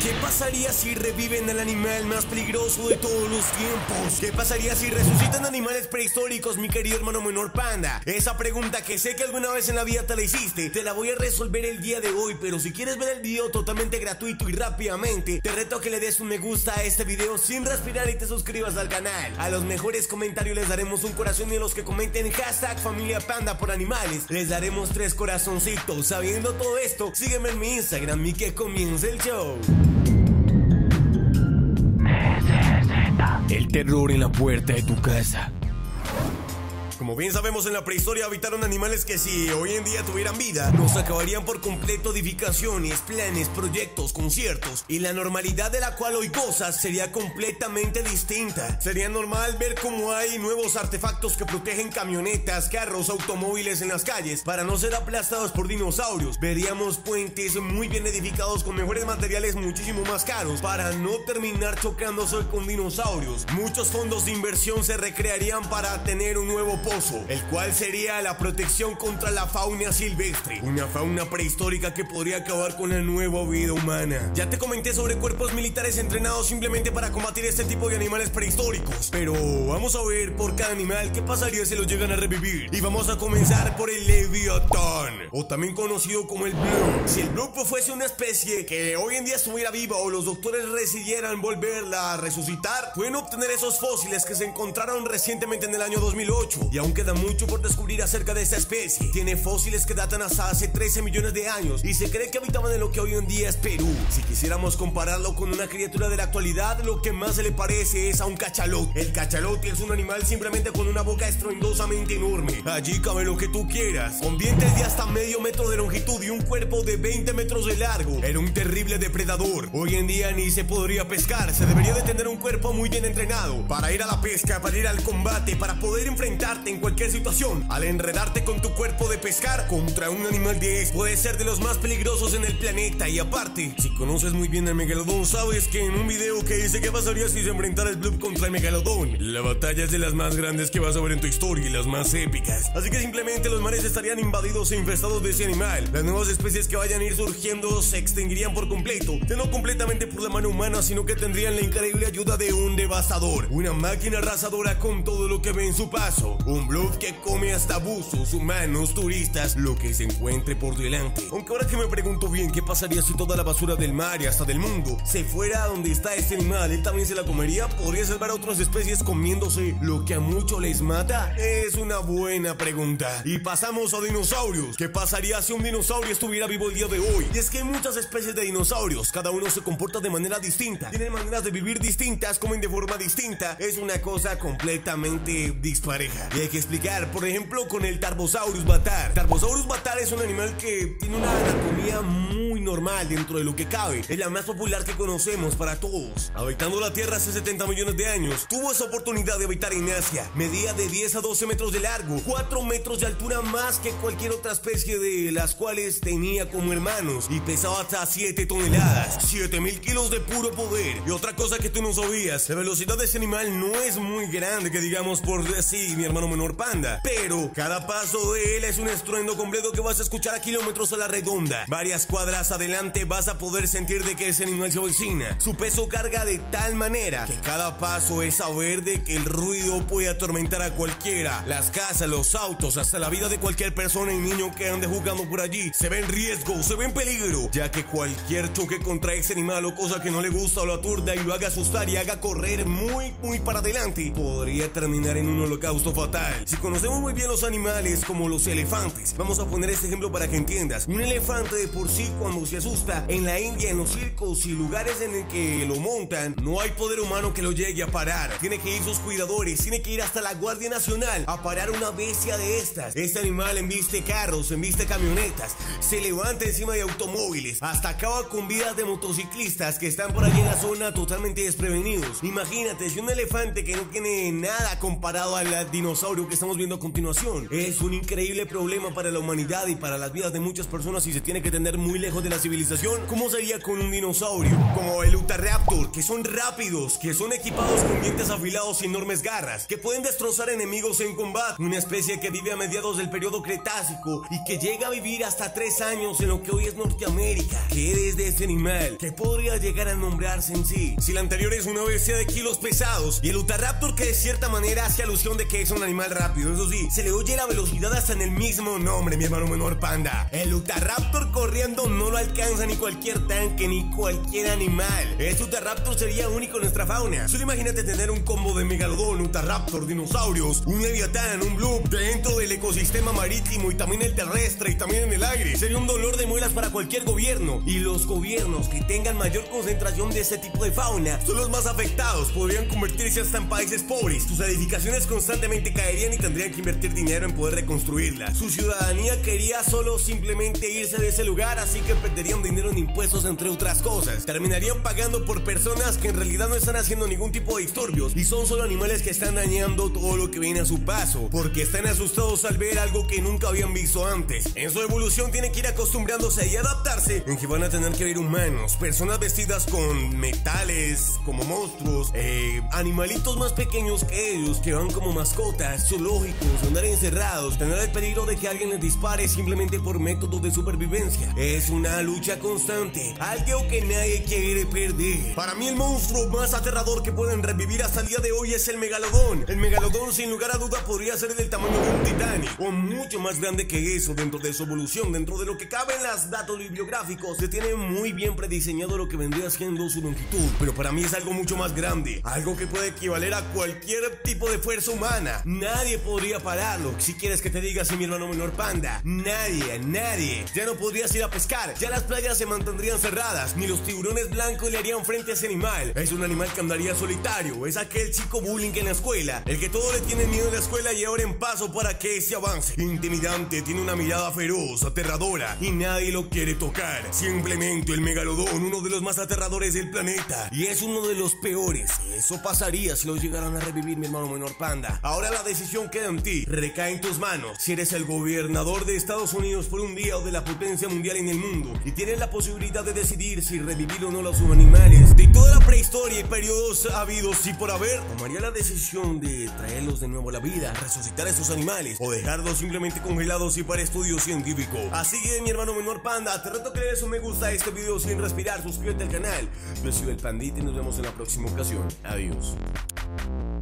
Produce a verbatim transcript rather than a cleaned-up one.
¿Qué pasaría si reviven al animal más peligroso de todos los tiempos? ¿Qué pasaría si resucitan animales prehistóricos, mi querido hermano menor panda? Esa pregunta que sé que alguna vez en la vida te la hiciste, te la voy a resolver el día de hoy. Pero si quieres ver el video totalmente gratuito y rápidamente, te reto a que le des un me gusta a este video sin respirar y te suscribas al canal. A los mejores comentarios les daremos un corazón y a los que comenten hashtag familia panda por animales les daremos tres corazoncitos. Sabiendo todo esto, sígueme en mi Instagram y que comience el show. El terror en la puerta de tu casa. Como bien sabemos, en la prehistoria habitaron animales que si hoy en día tuvieran vida, nos acabarían por completo edificaciones, planes, proyectos, conciertos, y la normalidad de la cual hoy gozas sería completamente distinta. Sería normal ver cómo hay nuevos artefactos que protegen camionetas, carros, automóviles en las calles para no ser aplastados por dinosaurios. Veríamos puentes muy bien edificados con mejores materiales muchísimo más caros para no terminar chocándose con dinosaurios. Muchos fondos de inversión se recrearían para tener un nuevo pozo, el cual sería la protección contra la fauna silvestre, una fauna prehistórica que podría acabar con la nueva vida humana. Ya te comenté sobre cuerpos militares entrenados simplemente para combatir este tipo de animales prehistóricos, pero vamos a ver por cada animal qué pasaría si lo llegan a revivir. Y vamos a comenzar por el Leviatán, o también conocido como el Blue. Si el Blue fuese una especie que hoy en día estuviera viva o los doctores decidieran volverla a resucitar, pueden obtener esos fósiles que se encontraron recientemente en el año dos mil ocho. Y aún queda mucho por descubrir acerca de esta especie. Tiene fósiles que datan hasta hace trece millones de años y se cree que habitaban en lo que hoy en día es Perú. Si quisiéramos compararlo con una criatura de la actualidad, lo que más se le parece es a un cachalote. El cachalote es un animal simplemente con una boca estruendosamente enorme. Allí cabe lo que tú quieras, con dientes de hasta medio metro de longitud y un cuerpo de veinte metros de largo. Era un terrible depredador. Hoy en día ni se podría pescar. Se debería de tener un cuerpo muy bien entrenado para ir a la pesca, para ir al combate, para poder enfrentarte en cualquier situación. Al enredarte con tu cuerpo de pescar contra un animal de este, puede ser de los más peligrosos en el planeta. Y aparte, si conoces muy bien al megalodón, sabes que en un video que dice qué pasaría si se enfrentara el Blue contra el megalodón, la batalla es de las más grandes que vas a ver en tu historia y las más épicas. Así que simplemente los mares estarían invadidos e infestados de ese animal. Las nuevas especies que vayan a ir surgiendo se extinguirían por completo, no completamente por la mano humana, sino que tendrían la increíble ayuda de un devastador, una máquina arrasadora con todo lo que ve en su paso. Un Blue que come hasta buzos, humanos, turistas, lo que se encuentre por delante. Aunque ahora que me pregunto bien qué pasaría si toda la basura del mar y hasta del mundo se fuera a donde está este animal, ¿él también se la comería? ¿Podría salvar a otras especies comiéndose lo que a muchos les mata? Es una buena pregunta. Y pasamos a dinosaurios. ¿Qué pasaría si un dinosaurio estuviera vivo el día de hoy? Y es que hay muchas especies de dinosaurios, cada uno se comporta de manera distinta, tienen maneras de vivir distintas, comen de forma distinta. Es una cosa completamente dispareja y hay que explicar, por ejemplo, con el Tarbosaurus batar. Tarbosaurus batar es un animal que tiene una anatomía muy normal dentro de lo que cabe. Es la más popular que conocemos para todos. Habitando la Tierra hace setenta millones de años, tuvo esa oportunidad de habitar en Asia. Medía de diez a doce metros de largo, cuatro metros de altura más que cualquier otra especie de las cuales tenía como hermanos, y pesaba hasta siete toneladas, siete mil kilos de puro poder. Y otra cosa que tú no sabías, la velocidad de ese animal no es muy grande, que digamos, por decir, mi hermano menor panda, pero cada paso de él es un estruendo completo que vas a escuchar a kilómetros a la redonda. Varias cuadras adelante vas a poder sentir de que ese animal se avecina. Su peso carga de tal manera que cada paso es saber de que el ruido puede atormentar a cualquiera. Las casas, los autos, hasta la vida de cualquier persona y niño que ande jugando por allí se ve en riesgo, se ve en peligro, ya que cualquier choque contra ese animal o cosa que no le gusta o lo aturda y lo haga asustar y haga correr muy muy para adelante podría terminar en un holocausto fatal. Si conocemos muy bien los animales como los elefantes, vamos a poner este ejemplo para que entiendas. Un elefante de por sí, cuando se asusta, en la India, en los circos y lugares en el que lo montan, no hay poder humano que lo llegue a parar. Tiene que ir sus cuidadores, tiene que ir hasta la Guardia Nacional a parar una bestia de estas. Este animal embiste carros, embiste camionetas, se levanta encima de automóviles, hasta acaba con vidas de motociclistas que están por allí en la zona totalmente desprevenidos. Imagínate, si un elefante que no tiene nada comparado al dinosaurio dinosaurio que estamos viendo a continuación es un increíble problema para la humanidad y para las vidas de muchas personas y se tiene que tener muy lejos de la civilización. ¿Cómo sería con un dinosaurio como el Utahraptor, que son rápidos, que son equipados con dientes afilados y enormes garras, que pueden destrozar enemigos en combate? Una especie que vive a mediados del periodo Cretácico y que llega a vivir hasta tres años en lo que hoy es Norteamérica. ¿Qué es de este animal? ¿Qué podría llegar a nombrarse en sí? Si la anterior es una bestia de kilos pesados y el Utahraptor, que de cierta manera hace alusión de que es un animal rápido, eso sí, se le oye la velocidad hasta en el mismo nombre, mi hermano menor panda. El Utahraptor corriendo no lo alcanza ni cualquier tanque ni cualquier animal. Este Utahraptor sería único en nuestra fauna. Solo imagínate tener un combo de megalodón, Utahraptor, dinosaurios, un leviatán, un bloop dentro del ecosistema marítimo y también el terrestre y también en el aire. Sería un dolor de muelas para cualquier gobierno, y los gobiernos que tengan mayor concentración de este tipo de fauna son los más afectados. Podrían convertirse hasta en países pobres. Sus edificaciones constantemente caerían y tendrían que invertir dinero en poder reconstruirlas. Su ciudadanía quería solo simplemente irse de ese lugar, así que perderían dinero en impuestos, entre otras cosas. Terminarían pagando por personas que en realidad no están haciendo ningún tipo de disturbios y son solo animales que están dañando todo lo que viene a su paso, porque están asustados al ver algo que nunca habían visto antes. En su evolución tienen que ir acostumbrándose y adaptarse en que van a tener que ver humanos, personas vestidas con metales como monstruos, eh, animalitos más pequeños que ellos que van como mascotas, zoológicos, andar encerrados, tener el peligro de que alguien les dispare simplemente por métodos de supervivencia. Es una lucha constante, algo que nadie quiere perder. Para mí el monstruo más aterrador que pueden revivir hasta el día de hoy es el megalodón. El megalodón sin lugar a duda podría ser del tamaño de un titán o mucho más grande que eso. Dentro de su evolución, dentro de lo que cabe en los datos bibliográficos, se tiene muy bien prediseñado lo que vendría siendo su longitud, pero para mí es algo mucho más grande, algo que puede equivaler a cualquier tipo de fuerza humana. Nadie podría pararlo. Si quieres que te diga así, mi hermano menor panda, nadie, nadie. Ya no podrías ir a pescar, ya las playas se mantendrían cerradas, ni los tiburones blancos le harían frente a ese animal. Es un animal que andaría solitario, es aquel chico bullying en la escuela, el que todo le tiene miedo en la escuela y ahora en paso para que se avance. Intimidante, tiene una mirada feroz, aterradora y nadie lo quiere tocar. Simplemente el megalodón, uno de los más aterradores del planeta, y es uno de los peores. Eso pasaría si lo llegaran a revivir, mi hermano menor panda. Ahora la decisión queda en ti, recae en tus manos. Si eres el gobernador de Estados Unidos por un día o de la potencia mundial en el mundo y tienes la posibilidad de decidir si revivir o no los animales de toda la prehistoria y periodos habidos y por haber, tomaría la decisión de traerlos de nuevo a la vida, resucitar a estos animales o dejarlos simplemente congelados y para estudio científico. Así que, mi hermano menor panda, te reto que le des un me gusta a este video sin respirar, suscríbete al canal. Yo soy el Pandita y nos vemos en la próxima ocasión. Adiós.